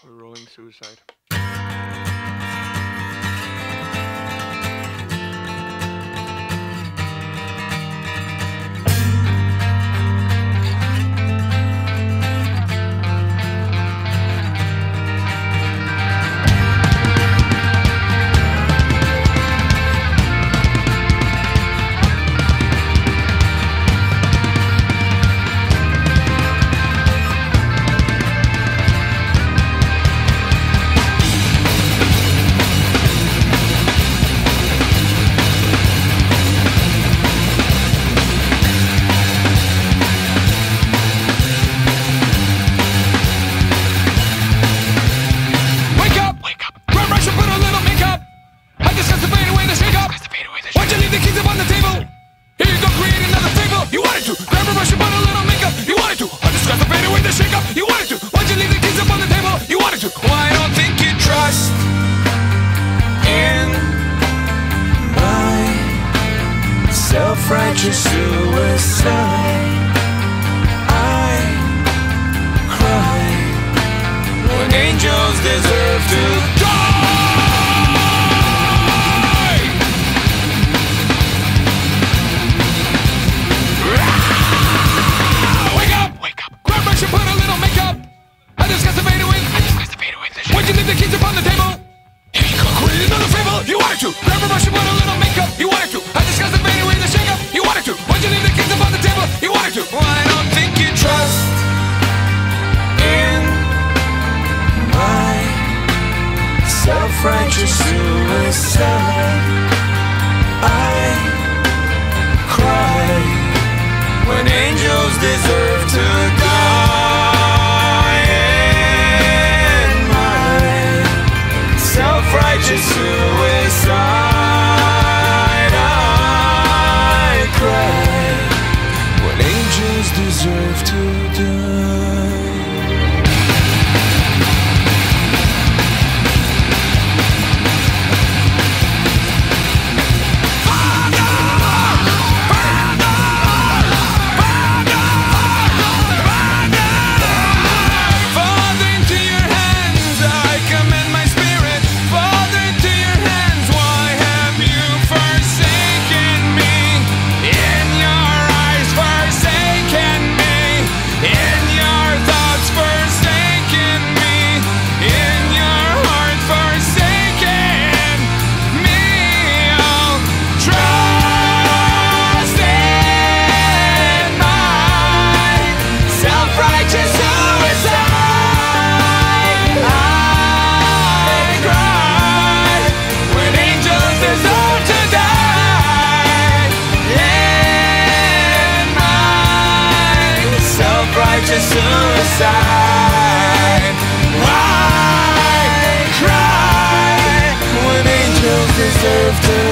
Rolling Suicide. Self-righteous suicide. I cry when angels deserve to die. Wake up! Wake up! Grab brush and put a little makeup. I discuss the fade away. Why'd you leave the keys upon the table? Here you go, create another fable. You wanted to. Grab a brush and put a little makeup. You wanted to. I discuss the fade away. You wanted to. Why'd you leave the keys upon the table? You wanted to. Well, I don't think you trust in my self-righteous suicide. I cry when angels deserve to die. In my self-righteous suicide, when angels deserve to die. Father, into your hands I commend my spirit. Father, into your hands, why have you forsaken me? In your eyes forsaken me, in your thoughts forsaken me, in your heart forsaken me. I'll trust in my self-righteous suicide. I cry when angels deserve to die. In my self-righteous suicide, I cry when angels deserve to